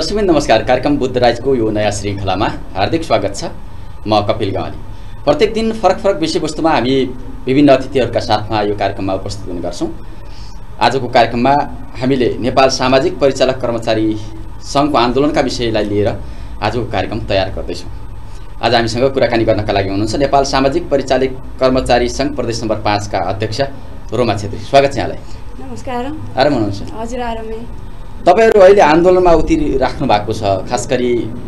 दर्शकबिन नमस्कार। कार्यक्रम बुद्धराजको यो नयाँ श्रृङ्खलामा हार्दिक स्वागत छ। म कपिल ग्यावाली। प्रत्येक दिन फरक फरक विषयवस्तुमा हामी विभिन्न अतिथिहरूका साथमा यो कार्यक्रममा उपस्थित हुने गर्छौँ। आजको कार्यक्रममा हामीले नेपाल सामाजिक परिचालक कर्मचारी सङ्घको आन्दोलनका विषयलाई लिएर आजको कार्यक्रम तयार गर्दैछौँ। आज हामीसँग कुराकानी गर्नका लागि हुनुहुन्छ नेपाल सामाजिक परिचालक कर्मचारी सङ्घ प्रदेश नम्बर 5 का अध्यक्ष रोमा छेत्री। स्वागत छ यहाँलाई। नमस्कार। आराम हुनुहुन्छ? हजुर आरामै। तपाईहरु अहिले आन्दोलनमा उत्रिराख्नु भएको छ। खास गरी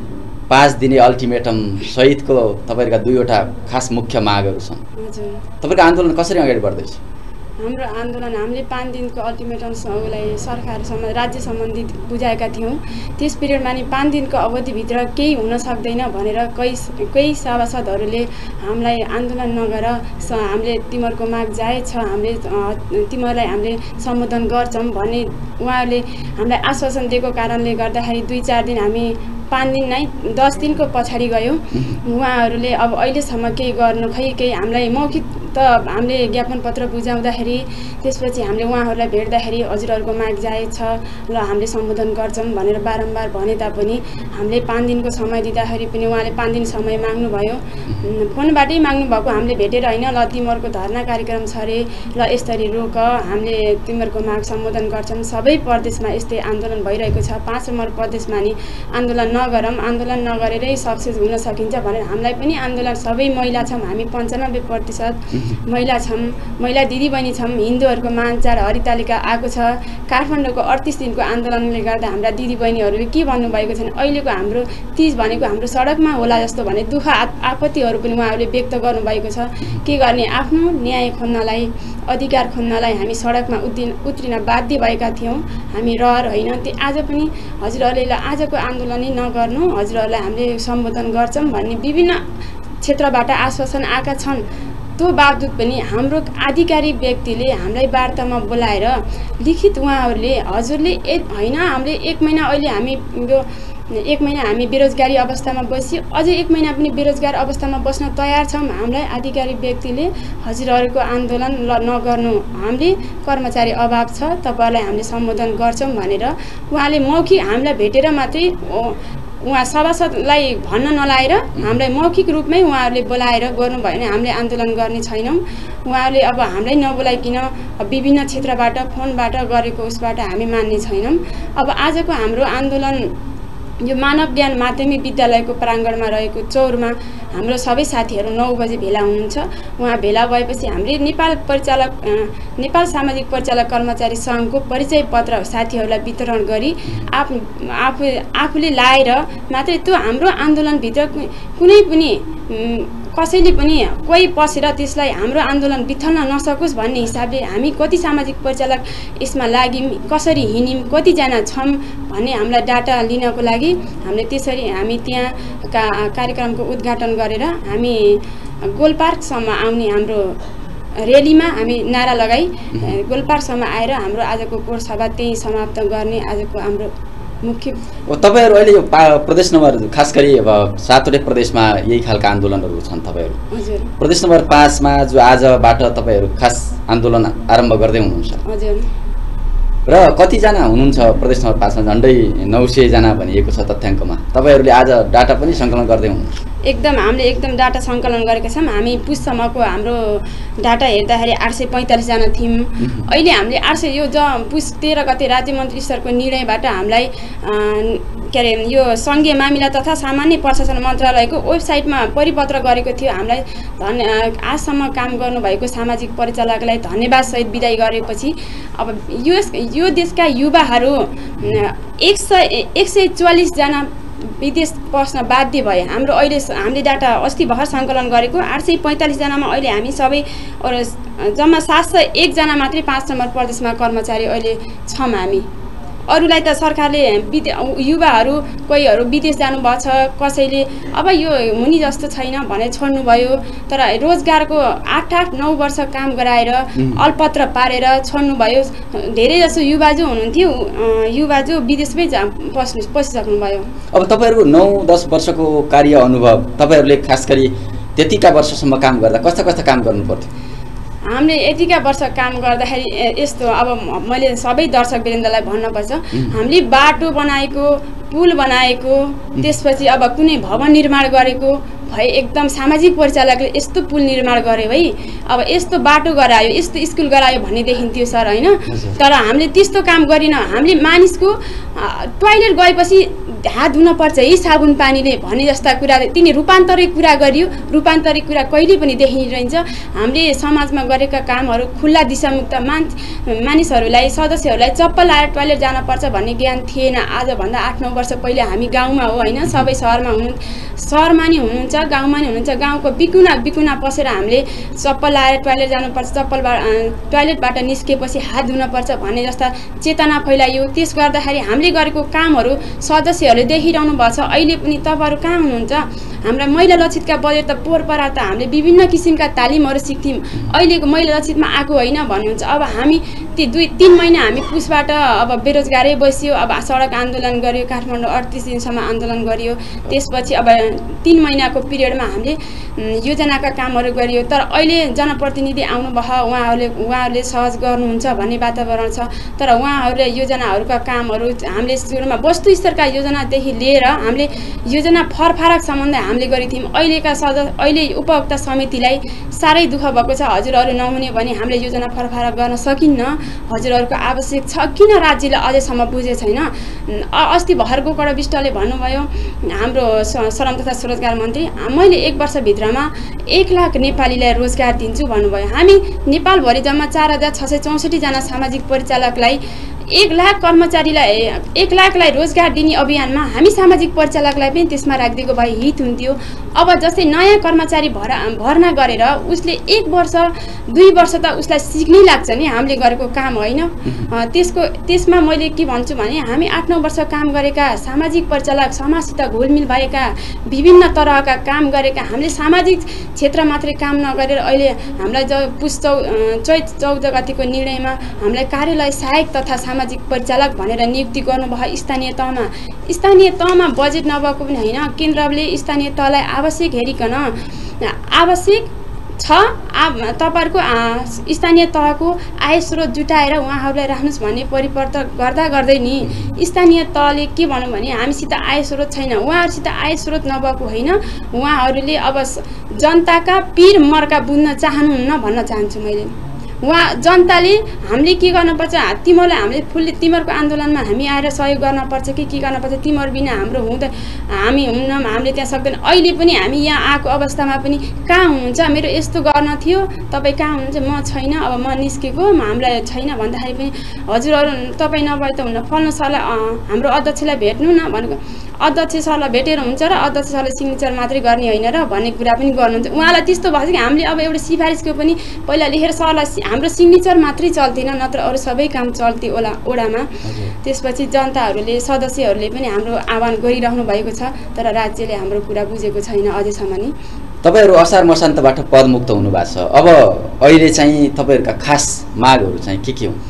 5 दिने अल्टिमेटम सहितको तपाईहरुका दुईवटा खास मुख्य मागहरू छन्। हजुर। तपाईको आन्दोलन कसरी अगाडि बढ्दैछ? हाम्रो आन्दोलन हामीले 5 दिनको अल्टिमेटमलाई सरकारसम्म राज्य सम्बन्धित बुझाएका थियौँ। त्यस पिरियडमा नि 5 दिनको अवधिभित्र केही हुन सक्दैन भनेर कई सभासदहरूले हामीलाई आन्दोलन नगर, हामीले तिमीहरूको माग जायज छ, हामीले तिमीहरूलाई हामीले सम्बोधन गर्छौँ भन्ने उहाँहरूले हामीलाई आश्वासन दिएको कारणले गर्दाखेरि 2-4 दिन हामी 5 दिन नै 10 दिनको पछाडि गयौँ। उहाँहरूले अब अहिलेसम्म केही गर्नु खै केही हामीलाई मौखिक त हामीले ज्ञापन पत्र बुझाउँदाखेरि त्यसपछि हामीले उहाँहरूलाई भेट्दाखेरि हजुरहरूको माग जायज छ ल हामीले सम्बोधन गर्छौँ भनेर बारम्बार भने तापनि हामीले 5 दिनको समय दिँदाखेरि पनि उहाँले 5 दिन समय माग्नुभयो। फोनबाटै माग्नु भएको, हामीले भेटेर होइन। ल तिमीहरूको धरना कार्यक्रम छ अरे, ल यसरी रोक, हामीले तिमीहरूको माग सम्बोधन गर्छौँ। सबै प्रदेशमा यस्तै आन्दोलन भइरहेको छ। 5 नम्बर प्रदेशमा नि आन्दोलन नगरौँ, आन्दोलन नगरेरै सक्सेस हुन सकिन्छ भनेर हामीलाई पनि आन्दोलन सबै महिला छौँ, हामी 95% महिला छौँ, महिला दिदीबहिनी छौँ। हिन्दूहरूको महाचाड हरितालिका आएको छ। काठमाडौँको 38 दिनको आन्दोलनले गर्दा हाम्रा दिदीबहिनीहरूले के भन्नुभएको छैन। अहिलेको हाम्रो तीज भनेको हाम्रो सडकमा होला जस्तो भने दुःख आपत्तिहरू पनि उहाँहरूले व्यक्त गर्नुभएको छ। के गर्ने, आफ्नो न्याय खोज्नलाई, अधिकार खोज्नलाई हामी सडकमा उत्रिन बाध्य भएका थियौँ। हामी रहर होइन। आज पनि हजुरहरूले आजको आन्दोलन नै नगर्नु, हजुरहरूलाई हामीले सम्बोधन गर्छौँ भन्ने विभिन्न क्षेत्रबाट आश्वासन आएका छन्। त्यो बावजुद पनि हाम्रो आधिकारिक व्यक्तिले हामीलाई वार्तामा बोलाएर लिखित उहाँहरूले हजुरले होइन हामीले 1 महिना अहिले हामी यो 1 महिना हामी बेरोजगारी अवस्थामा बसी अझै 1 महिना पनि बेरोजगार अवस्थामा बस्न तयार छौँ। हामीलाई आधिकारिक व्यक्तिले हजुरहरूको आन्दोलन नगर्नु, हामीले कर्मचारी अभाव छ, तपाईँहरूलाई हामीले सम्बोधन गर्छौँ भनेर उहाँले मौखिक हामीलाई भेटेर मात्रै उहाँ सभासदलाई भन्न नलाएर हामीलाई मौखिक रूपमै उहाँहरूले बोलाएर गर्नुभयो भने हामीले आन्दोलन गर्ने छैनौँ। उहाँहरूले अब हामीलाई नबोलाइकन विभिन्न क्षेत्रबाट फोनबाट गरेको उसबाट हामी मान्ने छैनौँ। अब आजको हाम्रो आन्दोलन यो मानव ज्ञान माध्यमिक विद्यालयको प्राङ्गणमा रहेको चौरमा हाम्रो सबै साथीहरू 9 बजे भेला हुनुहुन्छ। उहाँ भेला भएपछि हामीले नेपाल सामाजिक परिचालक कर्मचारी सङ्घको परिचय पत्र साथीहरूलाई वितरण गरी आफूले लाएर मात्रै त्यो हाम्रो आन्दोलनभित्र कुनै पनि कसैले पनि कोही पसेर त्यसलाई हाम्रो आन्दोलन बिथल्न नसकोस् भन्ने हिसाबले हामी कति सामाजिक परिचालक यसमा लाग्यौँ, कसरी हिँड्यौँ, कतिजना छौँ भन्ने हामीलाई डाटा लिनको लागि हामीले त्यसरी हामी त्यहाँ कार्यक्रमको उद्घाटन गरेर हामी गोलपार्कसम्म आउने हाम्रो रेलीमा हामी नारा लगाई गोलपार्कसम्म आएर हाम्रो आजको कोर सभा त्यही समाप्त गर्ने आजको हाम्रो मुख्य। तपाईहरु अहिले यो प्रदेश नम्बर खास गरी अब 7वटै प्रदेशमा यही खालका आन्दोलनहरू छन्। तपाईहरु हजुर प्रदेश नम्बर 5 मा जो आजबाट तपाईहरु खास आन्दोलन आरम्भ गर्दै हुनुहुन्छ। हजुर। र कतिजना हुनुहुन्छ प्रदेश नम्बर 5 मा? झन्डै 900 जना भनिएको छ तथ्याङ्कमा। तपाईहरुले आज डाटा पनि सङ्कलन गर्दै हुनुहुन्छ? एकदम हामीले एकदम डाटा सङ्कलन गरेका छौँ। हामी पुससम्मको हाम्रो डाटा हेर्दाखेरि 845 जना थियौँ। अहिले हामीले 800 यो पुस 13 गते राज्य मन्त्री स्तरको निर्णयबाट हामीलाई के अरे यो सङ्घीय मामिला तथा सामान्य प्रशासन मन्त्रालयको वेबसाइटमा परिपत्र गरेको थियो। हामीलाई आजसम्म काम गर्नुभएको सामाजिक परिचालकलाई धन्यवादसहित बिदाई गरेपछि अब यो देशका युवाहरू 144 जना विदेश पस्न बाध्य भए। हाम्रो अहिले हामीले डाटा अस्ति भर्खर सङ्कलन गरेको 845 जनामा अहिले हामी सबै जम्मा 701 जना मात्रै 5 नम्बर प्रदेशमा कर्मचारी अहिले छौँ हामी। अरूलाई त सरकारले युवाहरू कोहीहरू विदेश जानुभएको छ, कसैले अब यो हुने जस्तो छैन भनेर छोड्नुभयो। तर रोजगारको 8-9 वर्ष काम गराएर अल्पत्र पारेर छोड्नुभयो। धेरै जसो युवा जो हुनुहुन्थ्यो, युवा जो विदेशमै पसिसक्नुभयो। अब तपाईहरुको 9-10 वर्षको कार्य अनुभव, तपाईहरुले खास गरी त्यतिका वर्षसम्म काम गर्दा कस्ता कस्ता काम गर्नु पर्थ्यो? हामीले यतिका वर्ष काम गर्दाखेरि यस्तो अब मैले सबै दर्शक वृन्दलाई भन्नुपर्छ, हामीले बाटो बनाएको, पुल बनाएको, त्यसपछि अब कुनै भवन निर्माण गरेको भए एकदम सामाजिक परिचालकले यस्तो पुल निर्माण गर्यो है, अब यस्तो बाटो गरायो, यस्तो स्कुल गरायो भन्ने देखिन्थ्यो सर होइन। तर हामीले त्यस्तो काम गरिन। हामीले मानिसको टोयलेट गएपछि हात धुनुपर्छ है साबुन पानीले भन्ने जस्ता कुरा तिनी रूपान्तरित कुरा गरियो। रूपान्तरित कुरा कहिले पनि देखिरहन्छ। हामीले समाजमा गरेका कामहरू खुल्ला दिशामुक्त मानिसहरूलाई सदस्यहरूलाई चप्पल लाएर टोयलेट जानुपर्छ भन्ने ज्ञान थिएन। आजभन्दा 8-9 वर्ष पहिले हामी गाउँमा हो होइन, सबै सहरमा नि हुनुहुन्छ, गाउँमा नि हुनुहुन्छ। गाउँको बिकुना पसेर हामीले चप्पल लाएर टोयलेट जानुपर्छ, टोयलेटबाट निस्केपछि हात धुनुपर्छ भन्ने जस्ता चेतना फैलाइयो। त्यस गर्दाखेरि हामीले गरेको कामहरू सदस्यहरूले देखिरहनु भएको छ। अहिले पनि तपाईँहरू कहाँ हुनुहुन्छ? हाम्रा महिला लक्षितका बजेट त पोहोर त हामीले विभिन्न किसिमका तालिमहरू सिक्थ्यौँ। अहिलेको महिला लक्षितमा आएको होइन भन्नुहुन्छ। अब हामी ती 2-3 महिना हामी पुसबाट अब बेरोजगारै बस्यो। अब सडक आन्दोलन गर्यो, काठमाडौँ 38 दिनसम्म आन्दोलन गरियो। त्यसपछि अब 3 महिनाको पिरियडमा हामीले योजनाका कामहरू गरियो। तर अहिले जनप्रतिनिधि आउनुभयो, उहाँहरूले सहज गर्नुहुन्छ भन्ने वातावरण छ। तर उहाँहरूले योजनाहरूका कामहरू हामीले सुरुमा वस्तु स्तरका योजनादेखि लिएर हामीले योजना फरक सम्बन्ध हामीले गरेको थियौँ। अहिले उपभोक्ता समितिलाई साह्रै दुःख भएको छ। हजुरहरू नहुने भने हामीले योजना फरक गर्न सकिन्न। हजुरहरूको आवश्यक छ। किन राज्यले अझैसम्म बुझेको छैन? अस्ति भर्खर गोकर्ण विष्टले भन्नुभयो, हाम्रो श्रम तथा स्वरोजगार मन्त्री, मैले 1 वर्षभित्रमा 1 लाख नेपालीलाई रोजगार दिन्छु भन्नुभयो। हामी नेपालभरि जम्मा 4664 जना सामाजिक परिचालकलाई 1 लाख कर्मचारीलाई 1 लाखलाई रोजगार दिने अभियानमा हामी सामाजिक परिचालकलाई पनि त्यसमा राखिदिएको भए हित हुन्थ्यो। अब जस्तै नयाँ कर्मचारी भर्ना गरेर उसले 1 वर्ष 2 वर्ष त उसलाई सिक्नै लाग्छ नि हामीले गरेको काम होइन। त्यसमा मैले के भन्छु भने हामी 8-9 वर्ष काम गरेका सामाजिक परिचालक, समाजसित घुलमिल भएका, विभिन्न तरहका काम गरेका, हामीले सामाजिक क्षेत्र मात्रै काम नगरेर अहिले हामीलाई चैत 14 गतिको निर्णयमा हामीलाई कार्यालय सहायक तथा सामाजिक परिचालक भनेर नियुक्ति गर्नुभयो स्थानीय तहमा बजेट नभएको पनि होइन। केन्द्रले स्थानीय तहलाई आवश्यक हेरिकन आवश्यक छ तपाईहरुको स्थानीय तहको आय स्रोत जुटाएर उहाँहरूलाई राख्नुस् भन्ने परिवर्तन गर्दै नि स्थानीय तहले के भन्नु भने हामीसित आय स्रोत छैन। उहाँहरुसित आय स्रोत नभएको होइन, उहाँहरूले अब जनताका पीर मर्का बुझ्न चाहनुहुन्न भन्न चाहन्छु मैले। उहाँ जनताले हामीले के गर्नुपर्छ, तिमीहरूलाई हामीले फुल्ली तिमीहरूको आन्दोलनमा हामी आएर सहयोग गर्नुपर्छ कि के गर्नुपर्छ, तिमीहरू बिना हाम्रो हामी हुन्न, हामीले त्यहाँ सक्दैन। अहिले पनि हामी यहाँ आएको अवस्थामा पनि कहाँ हुनुहुन्छ, मेरो यस्तो गर्न थियो, तपाईँ कहाँ हुनुहुन्छ, म छैन, अब म निस्केको, हामीलाई छैन भन्दाखेरि पनि हजुरहरू तपाईँ नभए त हुन्न, फल्नु सरलाई हाम्रो अध्यक्षलाई भेट्नु न भनेको। अध्यक्ष सरलाई भेटेर हुन्छ र अध्यक्ष सरले सिग्नेचर मात्रै गर्ने होइन र भन्ने कुरा पनि गर्नुहुन्छ। उहाँलाई त्यस्तो भएको छ कि हामीले अब एउटा सिफारिसको पनि पहिला लेखेर सरलाई हाम्रो सिग्नेचर मात्रै चल्थेन, नत्र अरू सबै काम चल्थे ओडामा। त्यसपछि जनताहरूले सदस्यहरूले पनि हाम्रो आह्वान गरिरहनु भएको छ, तर राज्यले हाम्रो कुरा बुझेको छैन अझैसम्म नि। तपाईहरु असार मसान्तबाट पदमुक्त हुनु भएको छ, अब अहिले चाहिँ तपाईहरुका खास मागहरू चाहिँ के हुन्?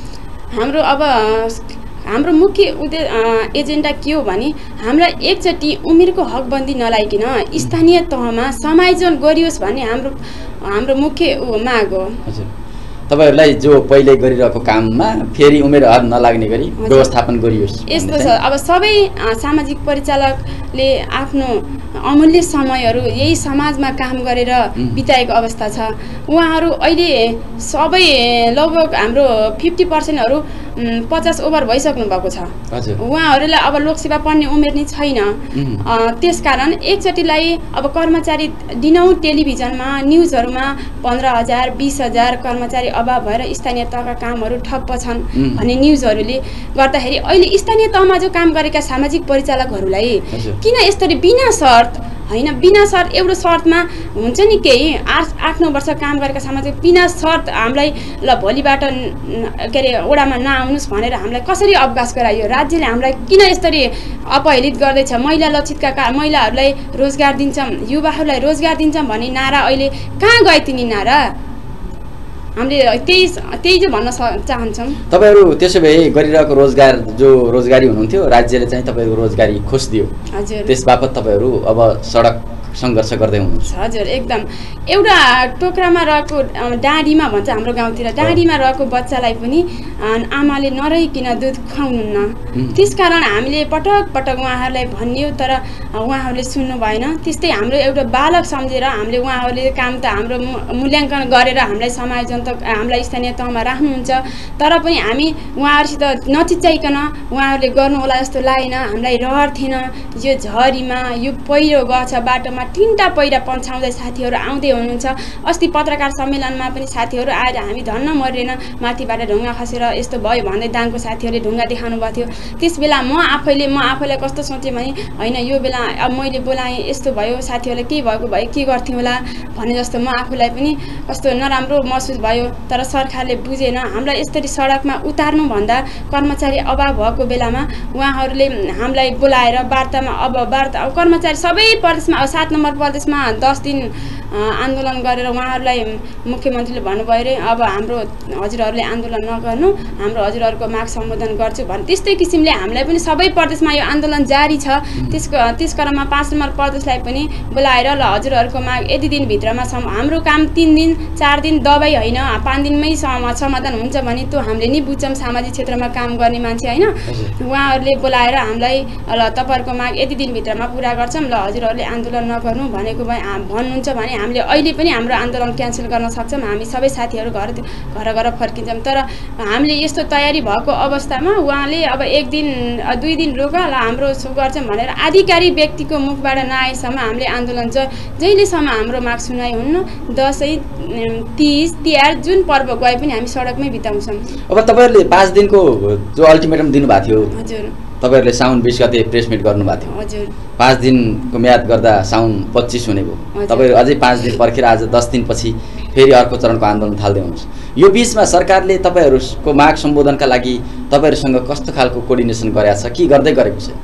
हाम्रो मुख्य एजेन्डा के हो भने हामीलाई एकचोटि उमेरको हकबन्दी नलाइकन स्थानीय तहमा समायोजन गरियोस् भन्ने हाम्रो मुख्य माग हो। तपाईहरुलाई जो पहिले गरिरहेको काममा फेरि उमेर हद नलाग्ने गरी व्यवस्थापन गरियोस्। यस्तो छ, अब सबै सामाजिक परिचालकले आफ्नो अमूल्य समयहरू यही समाजमा काम गरेर बिताएको अवस्था छ। उहाँहरू अहिले सबै लगभग हाम्रो 50%हरू 50 ओभर भइसक्नु भएको छ। उहाँहरूलाई अब लोकसेवा पढ्ने उमेर नै छैन। त्यसकारण एकचोटिलाई अब कर्मचारी दिनौँ टेलिभिजनमा न्युजहरूमा 15,000 20,000 कर्मचारी अभाव भएर स्थानीय तहका कामहरू ठप्प छन् भन्ने न्युजहरूले गर्दाखेरि अहिले स्थानीय तहमा जो काम गरेका सामाजिक परिचालकहरूलाई किन यसरी बिना शर्त होइन, बिना शर्त एउटा शर्तमा हुन्छ नि केही 8-9 वर्ष काम गरेका सामाजिक बिना शर्त हामीलाई ल भोलिबाट के अरे ओडामा नआउनुहोस् भनेर हामीलाई कसरी अवकाश गरायो? राज्यले हामीलाई किन यसरी अपहेलित गर्दैछ? महिला लक्षितका महिलाहरूलाई रोजगार दिन्छौँ, युवाहरूलाई रोजगार दिन्छौँ भन्ने नारा अहिले कहाँ गए तिनी नारा? हामीले त्यही जो भन्न चाहन्छौँ। तपाईहरु त्यसो भए गरिरहेको रोजगारी हुनुहुन्थ्यो, राज्यले चाहिँ तपाईहरुको रोजगारी खोजिदियो, त्यसबापत तपाईहरु अब सडक सङ्घर्ष गर्दै हुनुहुन्छ। हजुर एकदम एउटा टोक्रामा रहेको डाँडीमा भन्छ हाम्रो गाउँतिर डाँडीमा रहेको बच्चालाई पनि आमाले नरहिकन दुध खुवाउनुहुन्न। त्यसकारण हामीले पटक पटक उहाँहरूलाई भनियो तर उहाँहरूले सुन्नु भएन। त्यस्तै हाम्रो एउटा बालक सम्झेर हामीले उहाँहरूले काम त हाम्रो मूल्याङ्कन गरेर हामीलाई समायोजन त हामीलाई स्थानीय तहमा राख्नुहुन्छ तर पनि हामी उहाँहरूसित नचिच्चाइकन उहाँहरूले गर्नुहोला जस्तो लागेन। हामीलाई रहर थिएन यो झरीमा यो पहिरो गछ बाटोमा 3टा पहिरा पन्छाउँदै साथीहरू आउँदै हुनुहुन्छ। अस्ति पत्रकार सम्मेलनमा पनि साथीहरू आएर हामी धन्न मरेन माथिबाट ढुङ्गा खसेर यस्तो भयो भन्दै दाङको साथीहरूले ढुङ्गा देखाउनु भएको थियो। त्यस बेला म आफैलाई कस्तो सोचेँ भने होइन यो बेला अब मैले बोलाएँ यस्तो भयो साथीहरूलाई के भएको भए के गर्थ्यौँ होला भने जस्तो म आफूलाई पनि कस्तो नराम्रो महसुस भयो। तर सरकारले बुझेन। हामीलाई यसरी सडकमा उतार्नुभन्दा कर्मचारी अभाव भएको बेलामा उहाँहरूले हामीलाई बोलाएर वार्तामा अब कर्मचारी सबै प्रदेशमा 7 नम्बर प्रदेशमा 10 दिन आन्दोलन गरेर उहाँहरूलाई मुख्यमन्त्रीले भन्नुभयो अरे अब हाम्रो हजुरहरूले आन्दोलन नगर्नु हाम्रो हजुरहरूको माग सम्बोधन गर्छु भने त्यस्तै किसिमले हामीलाई पनि सबै प्रदेशमा यो आन्दोलन जारी छ। त्यस क्रममा 5 नम्बर प्रदेशलाई पनि बोलाएर ल हजुरहरूको माग यति दिनभित्रमा हाम्रो काम 3 दिन 4 दिन दबाई होइन 5 दिनमै समाधान हुन्छ भने त्यो हामीले नि बुझ्छौँ सामाजिक क्षेत्रमा काम गर्ने मान्छे होइन। उहाँहरूले बोलाएर हामीलाई ल तपाईँहरूको माग यति दिनभित्रमा पुरा गर्छौँ ल हजुरहरूले आन्दोलन नगर्नु भनेको भन्नुहुन्छ भने हामीले अहिले पनि हाम्रो आन्दोलन क्यान्सल गर्न सक्छौँ। हामी सबै साथीहरू घर फर्किन्छौँ। तर हामीले यस्तो तयारी भएको अवस्थामा उहाँले अब 1 दिन 2 दिन रोक ल हाम्रो सो गर्छौँ भनेर आधिकारिक व्यक्तिको मुखबाट नआएसम्म हामीले आन्दोलन जहिलेसम्म हाम्रो माग सुनाइ हुन्न दसैँ तीज तिहार जुन पर्व गए पनि हामी सडकमै बिताउँछौँ। अब तपाईँहरूले 5 दिनको जो अल्टिमेटम दिनुभएको थियो हजुर तपाईँहरूले साउन 20 गते प्रेस मिट गर्नुभएको थियो। हजुर 5 दिनको म्याद गर्दा साउन 25 हुने भयो। तपाईँहरू अझै 5 दिन पर्खेर आज 10 दिनपछि फेरि अर्को चरणको आन्दोलन थाल्दै हुनुहुन्छ। यो बिचमा सरकारले तपाईँहरूको माग सम्बोधनका लागि तपाईँहरूसँग कस्तो खालको कोर्डिनेसन गरेको छ कि गर्दै गरेको छ?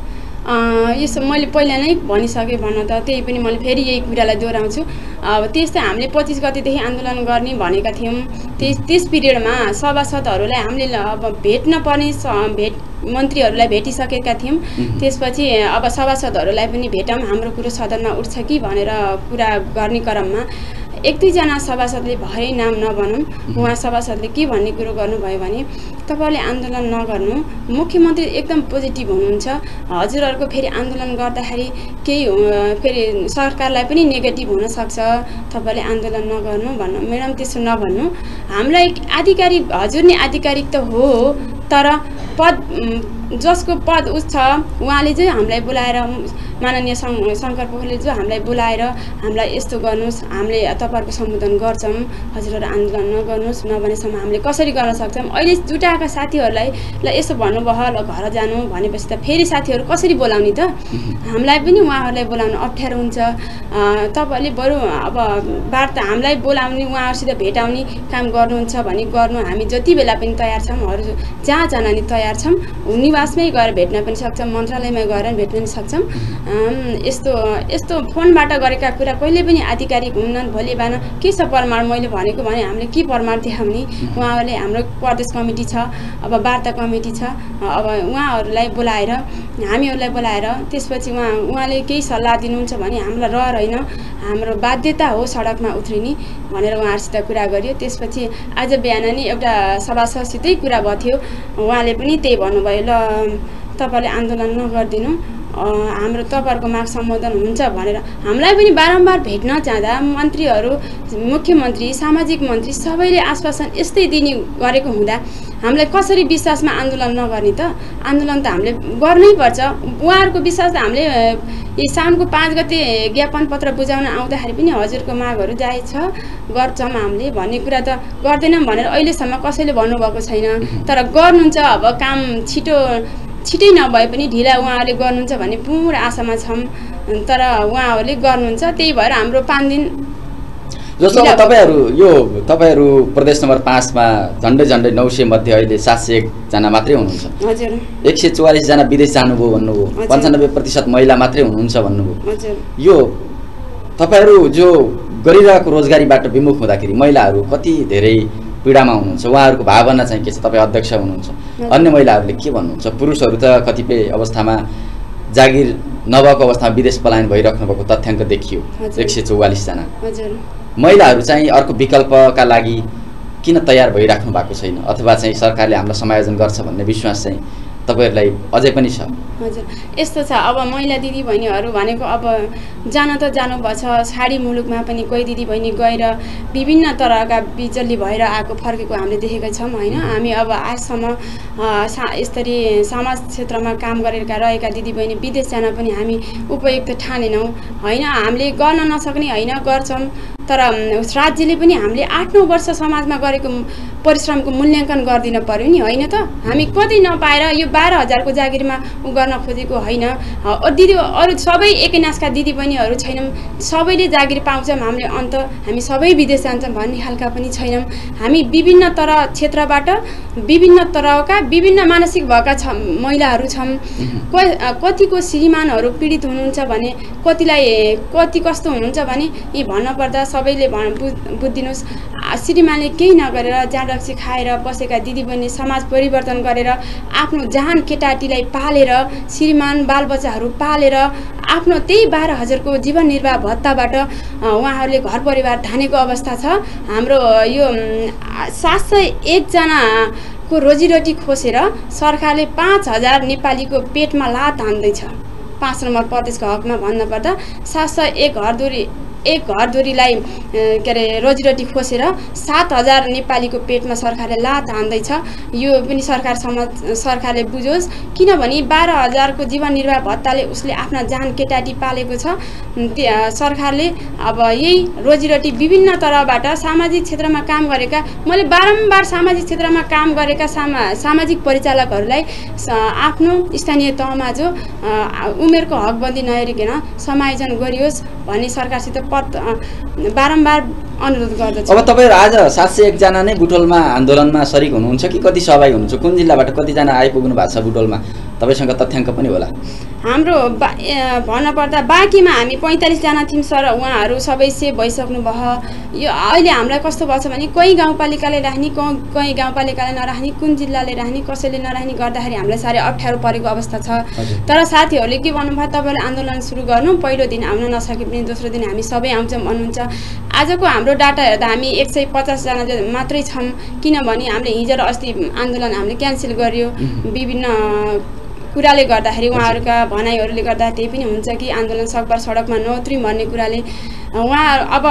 यसो मैले पहिला नै भनिसकेँ भन्न त त्यही पनि मैले फेरि यही कुरालाई दोहोऱ्याउँछु। अब त्यस्तै हामीले 25 गतेदेखि आन्दोलन गर्ने भनेका थियौँ। त्यस पिरियडमा सभासदहरूलाई हामीले अब भेट्न पर्ने मन्त्रीहरूलाई भेटिसकेका थियौँ। त्यसपछि अब सभासदहरूलाई पनि भेटौँ हाम्रो कुरो सदनमा उठ्छ कि भनेर कुरा गर्ने क्रममा 1-2 सभासदले भए नाम नभनौँ उहाँ सभासदले के भन्ने कुरो गर्नुभयो भने तपाईँहरूले आन्दोलन नगर्नु मुख्यमन्त्री एकदम पोजिटिभ हुनुहुन्छ हजुरहरूको फेरि आन्दोलन गर्दाखेरि केही फेरि सरकारलाई पनि नेगेटिभ हुनसक्छ तपाईँहरूले आन्दोलन नगर्नु भन्नु। म्याडम त्यसो नभन्नु हामीलाई आधिकारिक हजुर नै आधिकारिक त हो तर पद जसको पद उस छ उहाँले चाहिँ हामीलाई बोलाएर माननीय शङ्कर पोखरेलले जो हामीलाई बोलाएर हामीलाई यस्तो गर्नुहोस् हामीले तपाईँहरूको सम्बोधन गर्छौँ हजुरहरू आन्दोलन नगर्नुहोस् नभनेसम्म हामीले कसरी गर्न सक्छौँ। अहिले जुटाएका साथीहरूलाई ल यसो भन्नुभयो ल घर जानु भनेपछि त फेरि साथीहरू कसरी बोलाउने त हामीलाई पनि उहाँहरूलाई बोलाउनु अप्ठ्यारो हुन्छ। तपाईँहरूले बरु अब वार्ता हामीलाई बोलाउने उहाँहरूसित भेटाउने काम गर्नुहुन्छ भने गर्नु हामी जति बेला पनि तयार छौँ अरू जहाँ जान नि तयार छौँ निवासमै गएर भेट्न पनि सक्छौँ मन्त्रालयमा गएर भेट्न पनि सक्छौँ। यस्तो फोनबाट गरेका कुरा कहिले पनि आधिकारिक हुन्न। भोलि बिहान के छ प्रमाण मैले भनेको भने हामीले के प्रमाण देखाउने उहाँहरूले हाम्रो प्रदेश कमिटी छ अब वार्ता कमिटी छ अब उहाँहरूलाई बोलाएर हामीहरूलाई बोलाएर त्यसपछि उहाँले केही सल्लाह दिनुहुन्छ भने हामीलाई रहर होइन हाम्रो बाध्यता हो सडकमा उत्रिने भनेर उहाँहरूसित कुरा गरियो। त्यसपछि आज बिहान नि एउटा सभासदसितै कुरा भएको थियो उहाँले पनि त्यही भन्नुभयो ल तपाईँले आन्दोलन नगरिदिनु हाम्रो तपाईँहरूको माग सम्बोधन हुन्छ भनेर हामीलाई पनि बारम्बार भेट्न जाँदा मन्त्रीहरू मुख्यमन्त्री सामाजिक मन्त्री सबैले आश्वासन यस्तै दिने गरेको हुँदा हामीलाई कसरी विश्वासमा आन्दोलन नगर्ने त आन्दोलन त हामीले गर्नै पर्छ। उहाँहरूको विश्वास त हामीले यी साउनको 5 गते ज्ञापन पत्र बुझाउन आउँदाखेरि पनि हजुरको मागहरू जायज छ गर्छौँ हामीले भन्ने कुरा त गर्दैनौँ भनेर अहिलेसम्म कसैले भन्नुभएको छैन। तर गर्नुहुन्छ अब काम छिटै नभए पनि ढिला उहाँहरूले गर्नुहुन्छ भन्ने पुरा आशामा छौँ तर उहाँहरूले गर्नुहुन्छ। त्यही भएर हाम्रो 5 दिन जस्तो तपाईँहरू प्रदेश नम्बर 5 मा झन्डै 900 मध्ये अहिले 701 जना मात्रै हुनुहुन्छ। हजुर 144 जना विदेश जानुभयो भन्नुभयो 95% महिला मात्रै हुनुहुन्छ भन्नुभयो। हजुर यो तपाईँहरू जो गरिरहेको रोजगारीबाट विमुख हुँदाखेरि महिलाहरू कति धेरै पीडामा हुनुहुन्छ उहाँहरूको भावना चाहिँ के छ? तपाईँ अध्यक्ष हुनुहुन्छ अन्य महिलाहरूले के भन्नुहुन्छ? पुरुषहरू त कतिपय अवस्थामा जागिर नभएको अवस्थामा विदेश पलायन भइराख्नु भएको तथ्याङ्क देखियो। 144 जना। महिलाहरू चाहिँ अर्को विकल्पका लागि किन तयार भइराख्नु भएको छैन अथवा चाहिँ सरकारले हामीलाई समायोजन गर्छ भन्ने विश्वास चाहिँ तपाईहरुलाई अझै पनि छ? हजुर, यस्तो छ। अब महिला दिदी बहिनीहरू भनेको अब जान त जानुभछ, छाडी मुलुकमा पनि कोही दिदी बहिनी गएर विभिन्न तरहका बिचल्ली भएर आएको फर्केको हामीले देखेका छौँ होइन। हामी अब आजसम्म यसरी समाज क्षेत्रमा काम गरेका रहेका दिदी बहिनी विदेश जान पनि हामी उपयुक्त ठानेनौँ होइन। हामीले गर्न नसक्ने होइन, गर्छौँ, तर राज्यले पनि हामीले 8-9 वर्ष समाजमा गरेको परिश्रमको मूल्याङ्कन गरिदिन पर्यो नि होइन त। हामी कति नपाएर यो 12,000 को जागिरमा गर्न खोजेको होइन। दिदी अरू सबै एकैनासका दिदी बहिनीहरू छैनौँ, सबैले जागिर पाउँछौँ हामीले, अन्त हामी सबै विदेश जान्छौँ भन्ने खालका पनि छैनौँ। हामी विभिन्न क्षेत्रबाट विभिन्न तरहका विभिन्न मानसिक भएका महिलाहरू छौँ। कतिको श्रीमानहरू पीडित हुनुहुन्छ भने कति कस्तो हुनुहुन्छ भने यी भन्नुपर्दा सबैले बुझिदिनुहोस्, श्रीमानले केही नगरेर जाँडरक्सी खाएर बसेका दिदीबहिनी समाज परिवर्तन गरेर आफ्नो जहान केटाटीलाई पालेर श्रीमान बालबच्चाहरू पालेर आफ्नो त्यही 12,000 को जीवन निर्वाह भत्ताबाट उहाँहरूले घर परिवार धानेको अवस्था छ। हाम्रो यो 701 जनाको रोजीरोटी खोसेर सरकारले 5,000 नेपालीको पेटमा लात हान्दैछ। 5 नम्बर प्रदेशको हकमा भन्नुपर्दा 701 घरधुरीलाई के अरे रोजीरोटी खोसेर 7,000 नेपालीको पेटमा सरकारले लात हान्दैछ। यो पनि सरकारले बुझोस्, किनभने 12,000 को जीवन निर्वाह भत्ताले उसले आफ्ना जान केटाटी पालेको छ। सरकारले अब यही रोजीरोटी विभिन्न तरहबाट सामाजिक क्षेत्रमा काम गरेका, मैले बारम्बार सामाजिक क्षेत्रमा काम गरेका सामाजिक परिचालकहरूलाई आफ्नो स्थानीय तहमा जो उमेरको हकबन्दी नहेरिकन समायोजन गरियोस् भन्ने सरकारसित बारम्बार अनुरोध गर्दछु। अब तपाईहरु आज 701 जना नै बुटवलमा आन्दोलनमा सरिक हुनुहुन्छ कि कति सहभागी हुनुहुन्छ? कुन जिल्लाबाट कति जना आइपुग्नु भएको छ बुटवलमा? तपाईसँग तथ्याङ्क पनि होला। हाम्रो भन्नुपर्दा बाँकीमा हामी 45 जना थियौँ सर, उहाँहरू सबै सेभ भइसक्नु भयो। यो अहिले हामीलाई कस्तो भएको छ भने कोही गाउँपालिकाले राख्ने, कोही गाउँपालिकाले नराख्ने, कुन जिल्लाले राख्ने, कसैले नराख्ने गर्दाखेरि हामीलाई साह्रै अप्ठ्यारो परेको अवस्था छ। तर साथीहरूले के भन्नुभयो, तपाईँले आन्दोलन सुरु गर्नु, पहिलो दिन आउन नसके पनि दोस्रो दिन हामी सबै आउँछौँ भन्नुहुन्छ। आजको हाम्रो डाटा हेर्दा हामी 150 जना मात्रै छौँ, किनभने हामीले हिजो र अस्ति आन्दोलन हामीले क्यान्सल गरियो। विभिन्न कुराले गर्दाखेरि उहाँहरूका भनाइहरूले गर्दा त्यही पनि हुन्छ कि आन्दोलन सकभर सडकमा नउत्रिउँ भन्ने कुराले उहाँ अब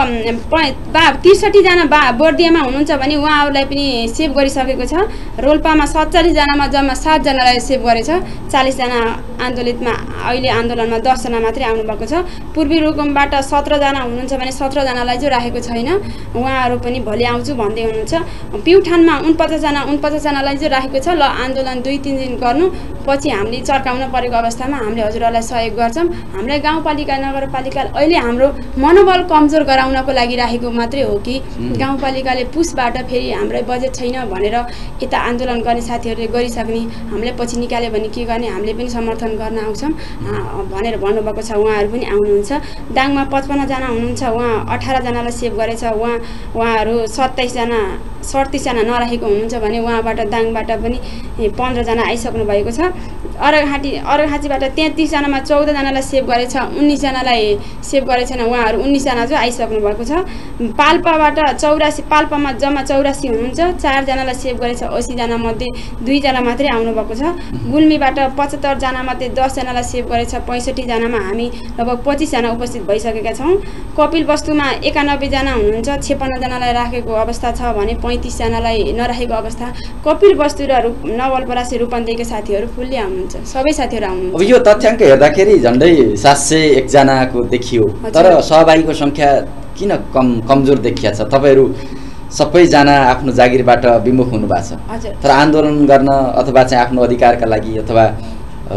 63 जना बोर्दियामा हुनुहुन्छ भने उहाँहरूलाई पनि सेभ गरिसकेको छ। रोल्पामा 47 जनामा जम्मा 7 जनालाई सेभ गरेछ। 40 जना आन्दोलितमा अहिले आन्दोलनमा 10 जना मात्रै आउनुभएको छ। पूर्वी रुकुमबाट 17 जना हुनुहुन्छ भने 17 जनालाई जो राखेको छैन, उहाँहरू पनि भोलि आउँछु भन्दै हुनुहुन्छ। प्युठानमा 49 जनालाई जो राखेको छ। ल आन्दोलन 2-3 दिन गर्नु, पछि हामीले चर्काउन परेको अवस्थामा हामीले हजुरहरूलाई सहयोग गर्छौँ। हामीलाई गाउँपालिका नगरपालिका अहिले हाम्रो मनोबल कमजोर गराउनको लागि राखेको मात्रै हो कि गाउँपालिकाले पुसबाट फेरि हामीलाई बजेट छैन भनेर यता आन्दोलन गर्ने साथीहरूले गरिसक्ने, हामीले पछि निकाल्यो भने के गर्ने, हामीले पनि समर्थन गर्न आउँछौँ भनेर भन्नुभएको छ। उहाँहरू पनि आउनुहुन्छ। दाङमा 55 जना हुनुहुन्छ, उहाँ 18 जनालाई सेभ गरेछ। उहाँहरू 37 जना नराखेको हुनुहुन्छ भने उहाँबाट दाङबाट पनि 15 जना आइसक्नु भएको छ। अर्घाँचीबाट 33 जनामा 14 जनालाई सेभ गरेछ। 19 जनालाई सेभ गरेछन्, उहाँहरू 19 जना जो आइसक्नु भएको छ। पाल्पाबाट 84, पाल्पामा जम्मा 84 हुनुहुन्छ, 4 जनालाई सेभ गरेछ। 80 जना मध्ये 2 जना मात्रै आउनुभएको छ। गुल्मीबाट 75 जना मध्ये 10 जनालाई सेभ गरेछ। 65 जनामा हामी लगभग 25 जना उपस्थित भइसकेका छौँ। कपिल वस्तुमा 91 जना हुनुहुन्छ, 56 जनालाई राखेको अवस्था छ भने 35 जनालाई नराखेको अवस्था। कपिल वस्तु र नवलपरासी रूपन्देहीका साथीहरू फुल्ली आउनुहुन्छ, सबै साथीहरू आउनुहुन्छ। अब यो तथ्याङ्क हेर्दाखेरि झन्डै 701 जनाको देखियो, तर सहभागीको संख्या किन कमजोर देखिया छ? तपाईहरु सबैजना आफ्नो जागिरबाट विमुख हुनु भएको छ, तर आन्दोलन गर्न अथवा चाहिँ आफ्नो अधिकारका लागि अथवा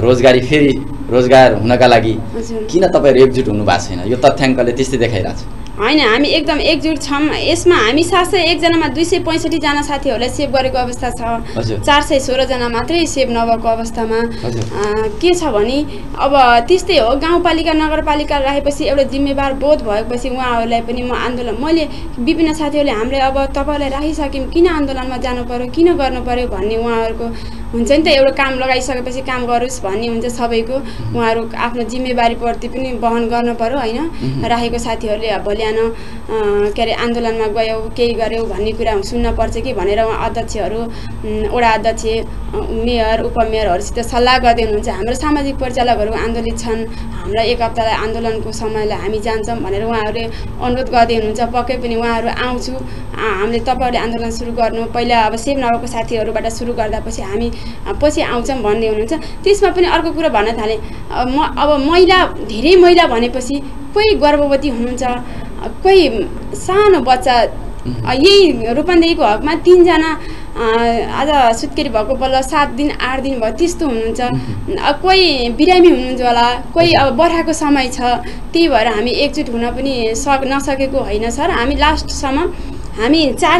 रोजगार हुनका लागि किन तपाईहरु एकजुट हुनु भएको छैन? यो तथ्याङ्कले त्यस्तै देखाइरहेछ। होइन, हामी एकदम एकजुट छौँ। यसमा हामी 701 जनामा 265 जना साथीहरूलाई सेभ गरेको अवस्था छ। 416 जना मात्रै सेभ नभएको अवस्थामा के छ भने अब त्यस्तै हो। गाउँपालिका नगरपालिका राखेपछि एउटा जिम्मेवार बोध भएपछि उहाँहरूलाई पनि म आन्दोलन मैले विभिन्न साथीहरूले हामीले अब तपाईँहरूलाई राखिसक्यौँ, किन आन्दोलनमा जानु पर्यो, किन गर्नु पर्यो भन्ने उहाँहरूको हुन्छ नि त। एउटा काम लगाइसकेपछि काम गरोस् भन्ने हुन्छ सबैको। उहाँहरू आफ्नो जिम्मेवारीप्रति पनि वहन गर्नु पर्यो होइन। राखेको साथीहरूले भोलि आन के अरे आन्दोलनमा गयौ केही गर्यौ भन्ने कुरा सुन्नपर्छ कि भनेर उहाँ अध्यक्षहरू, वडा अध्यक्ष, मेयर, उपमेयरहरूसित सल्लाह गर्दै हुनुहुन्छ। हाम्रो सामाजिक परिचालकहरू आन्दोलित छन्, हाम्रा एक हप्तालाई आन्दोलनको समयलाई हामी जान्छौँ भनेर उहाँहरूले अनुरोध गर्दै हुनुहुन्छ। पक्कै पनि उहाँहरू आउँछु, हामीले तपाईँहरूले आन्दोलन सुरु गर्नु, पहिला अब सेभ नभएको साथीहरूबाट सुरु गर्दा पछि हामी पछि आउँछौँ भन्दै हुनुहुन्छ। त्यसमा पनि अर्को कुरा भन्न थालेँ, अब महिला धेरै महिला भनेपछि कोही गर्भवती हुनुहुन्छ, कोही सानो बच्चा, यही रूपन्देहीको हकमा 3 जना आज सुत्केरी भएको बल्ल 7 दिन 8 दिन भयो त्यस्तो हुनुहुन्छ। कोही बिरामी हुनुहुन्छ होला, कोही अब बर्खाको समय छ, त्यही भएर हामी एकजुट हुन पनि नसकेको होइन सर। हामी लास्टसम्म हामी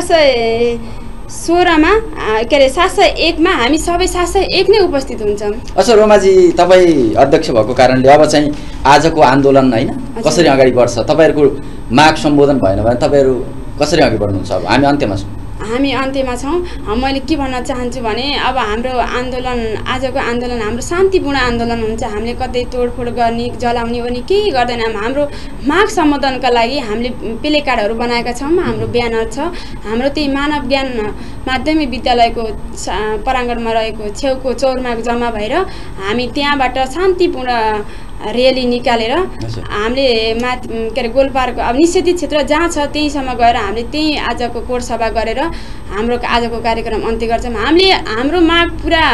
416 मा के अरे 701 मा हामी सबै 701 नै उपस्थित हुन्छौँ। अच्छा रोमाजी, तपाईँ अध्यक्ष भएको कारणले अब चाहिँ आजको आन्दोलन होइन कसरी अगाडि बढ्छ? तपाईँहरूको माग सम्बोधन भएन भने तपाईँहरू कसरी अगाडि बढ्नुहुन्छ? अब हामी अन्त्यमा छौँ। हामी अन्त्यमा छौँ। मैले के भन्न चाहन्छु भने अब हाम्रो आन्दोलन, आजको आन्दोलन हाम्रो शान्तिपूर्ण आन्दोलन हुन्छ। हामीले कतै तोडफोड गर्ने, जलाउने पनि केही गर्दैनौँ। हाम्रो माग सम्बोधनका लागि हामीले प्ले कार्डहरू बनाएका छौँ, हाम्रो ब्यानर छ। हाम्रो त्यही मानव ज्ञान माध्यमिक विद्यालयको प्राङ्गणमा रहेको छेउको चौरमा जम्मा भएर हामी त्यहाँबाट शान्तिपूर्ण र्याली निकालेर हामीले के अरे गोलपार्क अब निषेधित क्षेत्र जहाँ छ त्यहीसम्म गएर हामीले त्यहीँ आजको कोर्ट सभा गरेर हाम्रो आजको कार्यक्रम अन्त्य गर्छौँ। हाम्रो माग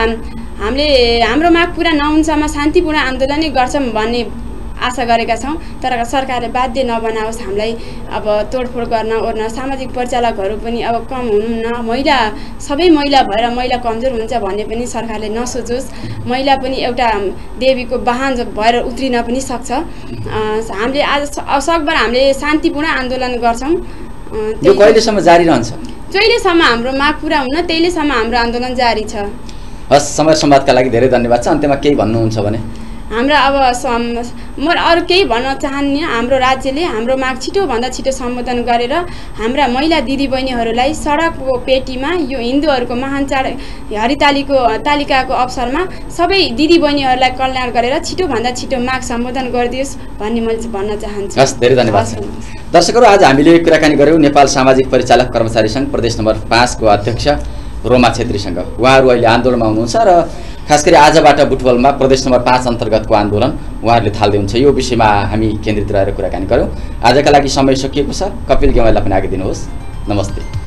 पुरा नहुन्सम्म शान्तिपूर्ण आन्दोलनै गर्छौँ भन्ने आशा गरेका छौँ। तर सरकारले बाध्य नबनाओस् हामीलाई अब तोडफोड गर्न ओर्न। सामाजिक परिचालकहरू पनि अब कम हुनुहुन्न, महिला सबै महिला भएर महिला कमजोर हुन्छ भन्ने पनि सरकारले नसोचोस्। महिला पनि एउटा देवीको वाहन भएर उत्रिन पनि सक्छ। हामीले आज सकभर हामीले शान्तिपूर्ण आन्दोलन गर्छौँ। यो कहिलेसम्म जारी रहन्छ? जहिलेसम्म हाम्रो माग पुरा हुन्न त्यहिलेसम्म हाम्रो आन्दोलन जारी छ। हस्, समय संवादका लागि धेरै धन्यवाद छ। अन्त्यमा केही भन्नुहुन्छ भने? हाम्रो अब म अरू केही भन्न चाहन्न। हाम्रो राज्यले हाम्रो माग छिटोभन्दा छिटो सम्बोधन गरेर हाम्रा महिला दिदीबहिनीहरूलाई सडकको पेटीमा यो हिन्दूहरूको महान चाड हरितालिकाको अवसरमा सबै दिदीबहिनीहरूलाई कल्याण गरेर छिटोभन्दा छिटो माग सम्बोधन गरिदियोस् भन्ने मैले भन्न चाहन्छु। हस्, धेरै धन्यवाद। दर्शकहरू, आज हामीले कुराकानी गऱ्यौँ नेपाल सामाजिक परिचालक कर्मचारी सङ्घ प्रदेश नम्बर 5 को अध्यक्ष रोमा छेत्रीसँग। उहाँहरू अहिले आन्दोलनमा हुनुहुन्छ र खास गरी आजबाट बुटवलमा प्रदेश नम्बर 5 अन्तर्गतको आन्दोलन उहाँहरूले थाल्दै हुन्छ। यो विषयमा हामी केन्द्रित रहेर कुराकानी गऱ्यौँ। आजका लागि समय सकिएको छ। कपिल ग्यावालीलाई पनि आगे दिनुहोस्। नमस्ते।